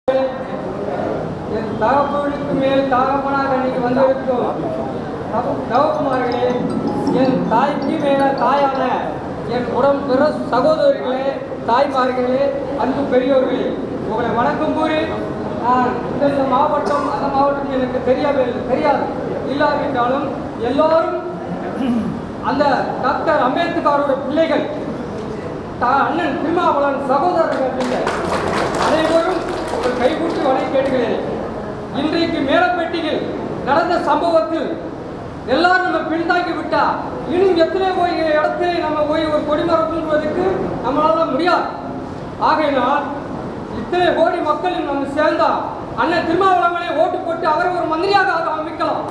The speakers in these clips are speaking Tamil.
என் தகப்பனுக்கு மேல் தகப்பனாக இன்னைக்கு வந்திருக்கும் தகப்பமார்களே, என் தாய்க்கு மேல தாயான என் உடம்பிற சகோதரிகளே, தாய்மார்களே, அன்பு பெரியோர்களே, உங்களை வணக்கம் கூறி நான் இந்த மாவட்டம் அந்த மாவட்டம் எனக்கு தெரியாது இல்லாவிட்டாலும் எல்லோரும் அந்த டாக்டர் அம்பேத்கரோட பிள்ளைகள், அண்ணன் திருமாவளவன் சகோதரர்கள் அனைவரும் உங்கள் கைகூட்டி வணங்கி கேட்டுகிறேன். இன்றைக்கு மேலப்பட்டியில் நடந்த சம்பவத்தில் எல்லாரும் நம்ம பின்தாங்கி விட்டா இன்னும் எத்தனை போய் இடத்துல நம்ம போய் ஒரு கொடிமரம் தூண்டுவதற்கு நம்மளால முடியாது. ஆகையினால் இத்தனை கோடி மக்கள் நம்ம சேர்ந்தா அண்ணன் திருமாவளவனை ஓட்டு போட்டு அவரை ஒரு மந்திரியாக அமைக்கலாம்,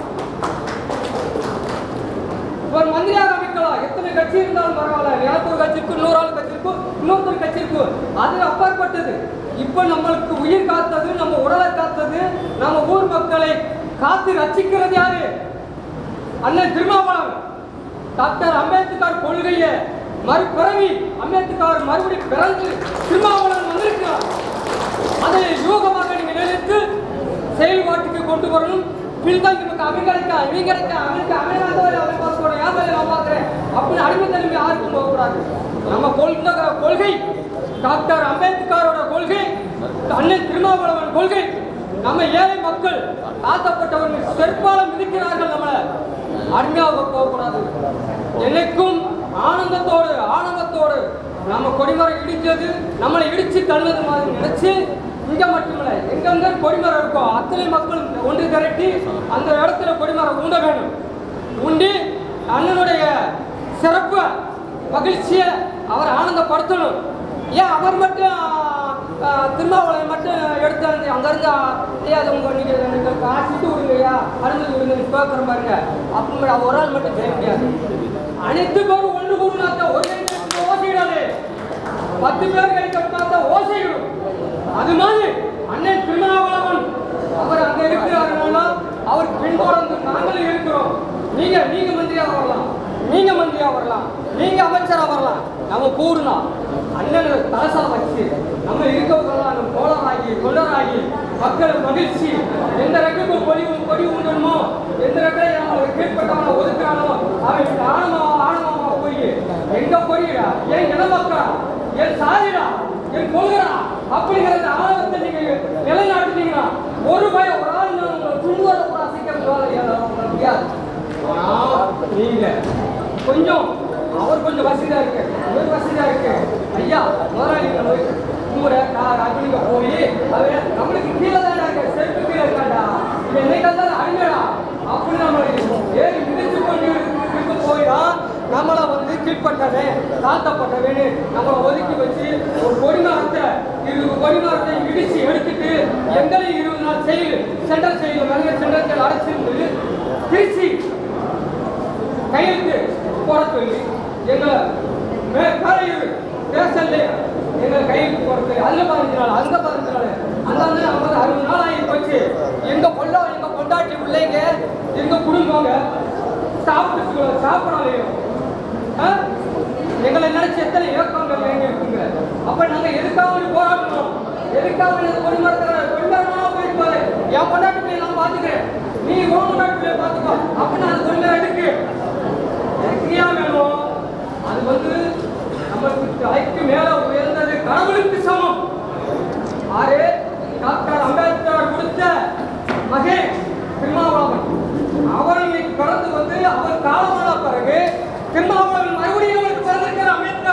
ஒரு மந்திரியாக அமைக்கலாம். எத்தனை கட்சி இருந்தாலும் பரவாயில்ல, எனக்கு ஒரு கட்சி இருக்கும், இன்னொரு ஆள் கட்சி இருக்கும், இன்னொருத்தர் கட்சி இருக்கும், அது அப்பாற்பட்டது. இப்ப நம்மளுக்கு உயிர் காத்தது, நம்ம உடலை காத்தது, நம்ம ஊர் மக்களை காத்து ரட்சிக்கிறது யாரு? அண்ணன் திருமாவளவன். டாக்டர் அம்பேத்கர் கொள்கையை மறுபிறவி அம்பேத்கர் மறுபடி பிறந்து திருமாவளவன் வந்திருக்கிறார். அதை யூகமாக நீங்க நினைத்து செயல்பாட்டுக்கு கொண்டு வரணும். பின்தாங்கி அப்படின்னு அடிமை தன்மை யாருக்கும் போகக்கூடாது. நம்ம கொள்கை டாக்டர் அம்பேத்கரோட கொள்கை, அண்ணன் திருமாவளவன் கொள்கை. நம்ம ஏழை மக்கள் தாழ்த்தப்பட்டவர்கள் செருப்பாலம் மிதிக்கிறார்கள், நம்மளை அடிமையாக போகக்கூடாது. எனக்கும் ஆனந்தத்தோடு நம்ம கொடிமரம் இடிச்சது, நம்மளை இடிச்சு தள்ளுது மாதிரி நினைச்சு இங்க மட்டுமில்லை எங்கெங்க கொடிமரம் இருக்கும் அத்தனை மக்கள் ஒன்று திரட்டி அந்த இடத்துல கொடிமரம் ஊண்ட வேணும். ஊண்டி அண்ணனுடைய சிறப்பு மகிழ்ச்சியை அவர் ஆனந்தப்படுத்தணும். ஏன் அவர் மட்டும் திருமாவளவன் மட்டும் எடுத்து அங்கிருந்து அது உங்க நீங்க காசிட்டு விடுங்கய்யா, அருந்து விடுங்க கேட்கிற பாருங்க, அப்படி ஒரு ஆள் மட்டும் செய்ய முடியாது. அனைத்து பேரும் ஒன்று கூடுனாத்த ஒரு ஓசையிடாது, 10 பேர் கை கட்டினாத்த ஓசையிடும். அது மாதிரி அண்ணன் திருமாவளவன் அவர் அங்க இருக்கிறாருன்னா அவர் பின்தொடர்ந்து நாங்களும் இருக்கிறோம். நீங்க மந்திரியாக வரலாம், நீங்க அமைச்சரா வரலாம். நம்ம கூடுனா அண்ணன் தலசா வச்சு நம்ம இருக்கவங்களாம் நம்ம தோழராகி தொண்டராகி மக்கள் மகிழ்ச்சி எந்த ரெக்கைக்கும் கொடி உண்டணுமோ, எந்த ரெக்கை நம்மளுக்கு கீழ்பட்டவனை ஒதுக்குறானோ அவன் ஆணவமா போய் எங்க போயிடா, என் இனமக்கா, என் சாதிடா, என் கொள்கிறா அப்படிங்கிற ஆணவத்தை நீங்க நிலைநாட்டுனீங்கன்னா ஒரு ஆள் துண்டுவரை கூட அசைக்கிறது முடியாது. நீங்க கொஞ்சம் அவர் கொஞ்சம் வசதியா இருக்கு, இவர் வசதியா இருக்கு. ஐயா முதலாளிகள் உங்களோட அக்னிங்க போய் அது நம்மளுக்கு கீழே தானே இருக்க, செருப்பு கீழே இருக்காண்டா, இது என்னைக்கு தான் அடிமைடா அப்படின்னு நம்மளுக்கு ஏறி மிதிச்சு கொண்டு இருக்க போய்தான் நம்மளை கீழ்பட்டவே தாழ்த்தப்பட்டவேன்னு நம்மளை ஒதுக்கி வச்சு ஒரு கொடிமரத்தை இடிச்சு எடுத்துட்டு எங்களையும் 20 நாள் செயல் சென்ட்ரல் சென்டர்கள் அடைச்சிருந்து திருச்சி கையெழுத்து போட சொல்லி எங்களை ஸ்டேஷன்ல எங்களை கையெழுத்து போட சொல்லி அதுல 15 நாள் அங்க 15 நாள் அந்த 60 நாள் ஆகி போச்சு. எங்க பொண்டாட்டி பிள்ளைங்க எங்க குடும்பங்க சாப்பிடலையும் எங்களை நினைச்சு எத்தனை இயக்கங்கள் இருக்குங்க. அப்ப நாங்க எதுக்காக போராடணும், எதுக்காக கொடிமரமா போயிருப்பாரு, என் பொண்டாட்டி பிள்ளை நான் பாத்துக்கிறேன், நீ உன் பொண்டாட்டி பிள்ளைய பாத்துக்கோ அப்படின்னு அது கொடிமரம் எடுக்கு வேணும். அது நமக்கு தலைக்கு மேல உயர்ந்தது கடவுளுக்கு சமம். ஆறு டாக்டர் அம்பேத்கர் கொடுத்த மகன் திருமாவளவன் அவர் இன்னைக்கு கடந்து அவர் காலமான பிறகு திருமாவளவன் மறுபடியும் பிறந்திருக்கிற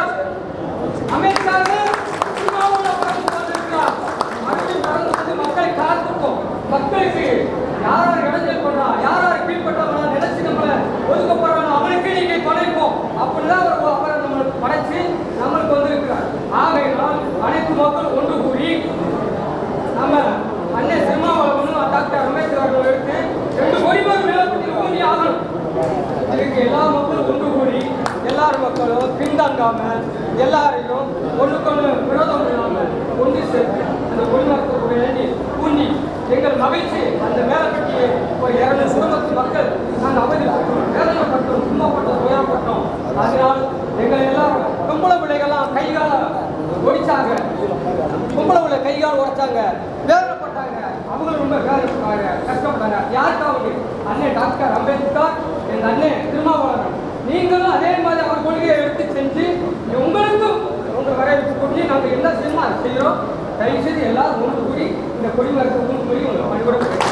அம்பேத்கர் திருமாவளவன் பிறந்திருக்கிறார். மறுபடியும் பிறந்து மக்களை காத்துட்டோம். மக்களுக்கு யார் இடைஞ்சல் பண்றா, யார் கீழ்பட்டவனா நினைச்சு நம்மளை ஒதுக்கப்படுறாங்க அவனுக்கு நீங்க படைப்போம் அப்படிதான் அவரை நம்மளுக்கு படைச்சு நம்மளுக்கு வந்திருக்கிறார். ஆகையினால் அனைத்து மக்கள் ஒன்று கூடி நம்ம அண்ணன் திருமாவளவனும் டாக்டர் அம்பேத்கர் எடுத்து 2 கொடிமரம் மேலப்பட்டி ஊண்டி ஆகணும். இதுக்கு எல்லா மக்களும் ஒன்று கூடி எல்லாரும் மக்களும் பின்தாங்காம எல்லாரையும் ஒன்றுக்கொன்று விரோதம் இல்லாமல் ஒன்று சேர்த்து அந்த கொடிமரத்தை வேண்டி ஊண்டி எங்கள் மகிழ்ச்சி அந்த மேலப்பட்டியை ஒரு 200 குடும்பத்து மக்கள் நாங்கள் அவதிப்பட்டோம், வேதனைப்பட்டோம், துன்பப்பட்டோம், துயரப்பட்டோம். அதனால் எங்கள் எல்லாரும் பொம்பளை பிள்ளைகள்லாம் கைகால ஒடிச்சாங்க, பொம்பளை பிள்ளை கைகால் உடைச்சாங்க, வேதனை கஷ்டப்பட்டாங்க. யாருக்காவது அண்ணன் டாக்டர் அம்பேத்கர், எங்கள் அண்ணன் திருமாவளவன், நீங்களும் அதே மாதிரி அவர் கொள்கையை எடுத்து செஞ்சு உங்களுக்கும் உங்கள் வரவேற்பு கொண்டு நாங்கள் என்ன செய்யணுமோ அதை செய்கிறோம். தயவுசெய்து எல்லாரும் ஒன்று கூடி இந்த கொடிமரத்தை ஒன்று கூடி உங்களை பணிபுரம்